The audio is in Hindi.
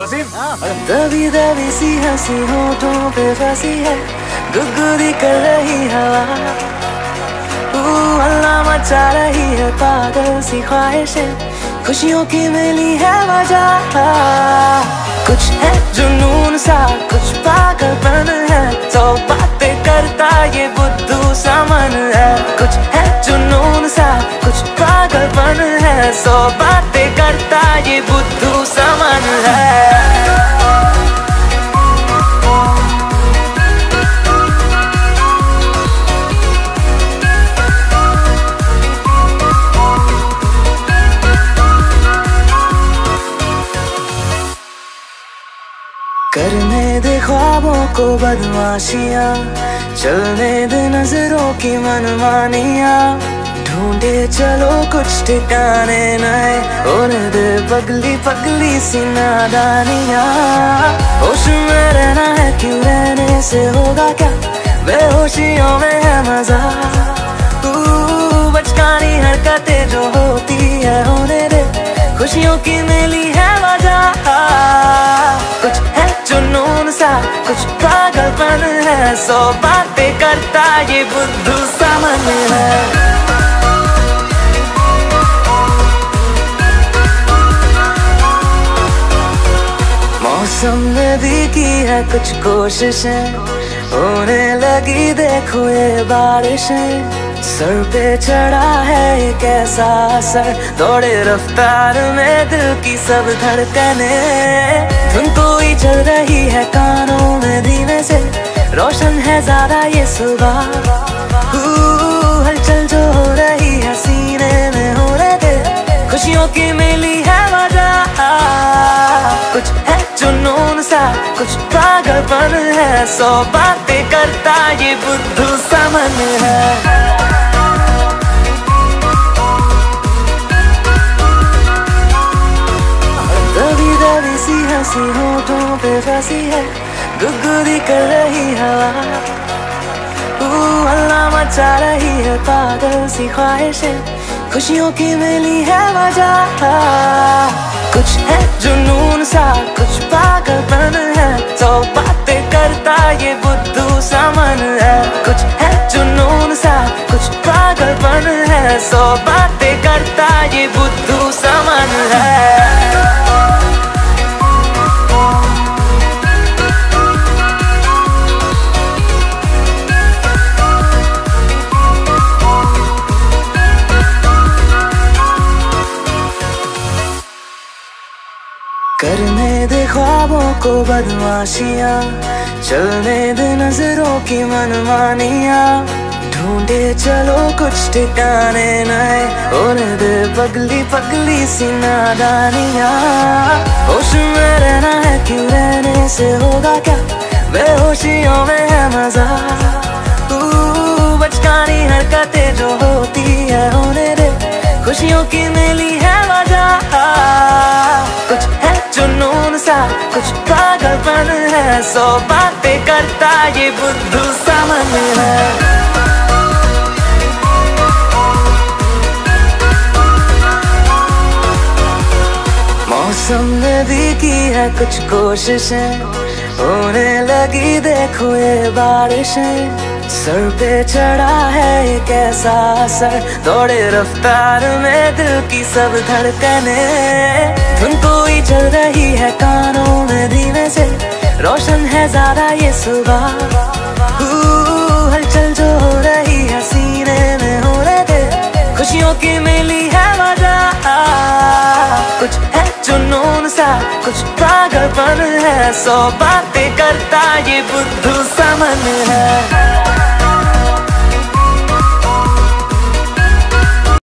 दबी दबी सी हंसी होठों पे फंसी है, गुदगुदी कर रही हवा, अल्लाह मचा रही है पागल सी ख्वाहिशें, खुशियों की मिली है वजह। कुछ है जुनून सा, कुछ पागलपन है, सौ बातें करता ये बुद्धू सा मन है। कुछ है जुनून सा, कुछ पागलपन है, सौ बातें करता ये बुद्धू सा मन है। करने दे ख्वाबों को बदमाशियाँ, चलने दे नजरों की मनमानियाँ, ढूंढे चलो कुछ ठिकाने नए, होने दे पगली पगली सी नादानियाँ। होश में रहना है क्यों, रहने से होगा क्या, बेहोशियों में है मजा, बचकानी हरकतें जो होती है होने दे, खुशियों की मिली है वजह। कुछ है जुनून सा, कुछ पागलपन है, सौ बातें करता ये बुद्धू सा मन है। मौसम ने भी की है कुछ कोशिशें, होने लगी देखो ये बारिशें, सर पे चढ़ा है एक ऐसा असर, दौड़े रफ्तार में दिल की सब धड़कने, धुन कोई चल रही है कानों में धीमे से, रोशन है ज्यादा ये सुबह, हलचल जो हो रही है सीने में होने दे, खुशियों की मिली है वजह। कुछ है जुनून सा, कुछ पागलपन है, सौ बातें करता ये बुद्धू सा मन है। दबी दबी सी हंसी होठों पे फंसी है, गुदगुदी कर रही हवा, अल्लाह मचा रही है पागल सी ख्वाहिशें, खुशियों की मिली है वजह। कुछ है जुनून सा, कुछ पागलपन है, सौ बातें करता ये बुद्धू सा मन है। कुछ है जुनून सा, कुछ पागलपन है, सौ बातें करता ये बुद्धू सा मन है। करने दे ख्वाबों को बदमाशियाँ, चलने दे नजरों की मनमानियाँ, ढूंढे चलो कुछ ठिकाने नए, होने दे पगली पगली सी नादानियाँ। होश में रहना है क्यों, रहने से होगा क्या, बेहोशियों में है मजा, बचकानी हरकतें जो होती है होने दे, खुशियों की मिली है वजह। कुछ है जुनून सा, कुछ पागलपन है, सौ बातें करता ये बुद्धू सा मन है। मौसम ने भी की है कुछ कोशिशें, होने लगी देखो ये बारिशें, सर पे चढ़ा है एक ऐसा असर, दौड़े रफ्तार में दिल की सब धड़कने, धुन कोई चल रही है कानों में धीमे से, रोशन है ज्यादा ये सुबह, हलचल जो हो रही है सीने में होने दे, खुशियों की मिली है वजह। कुछ है जुनून सा, कुछ पागलपन है, सौ बातें करता ये बुद्धू सा मन है।